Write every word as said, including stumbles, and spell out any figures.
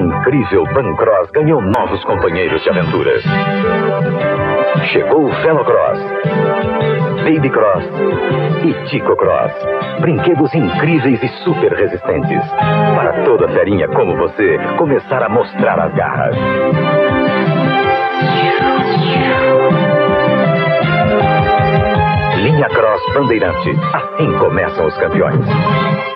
incrível Bancross ganhou novos companheiros de aventuras. Chegou o Velocross, Babycross e Ticocross. Brinquedos incríveis e super resistentes. Para toda ferinha como você começar a mostrar as garras. Linha Cross Bandeirante. Assim começam os campeões.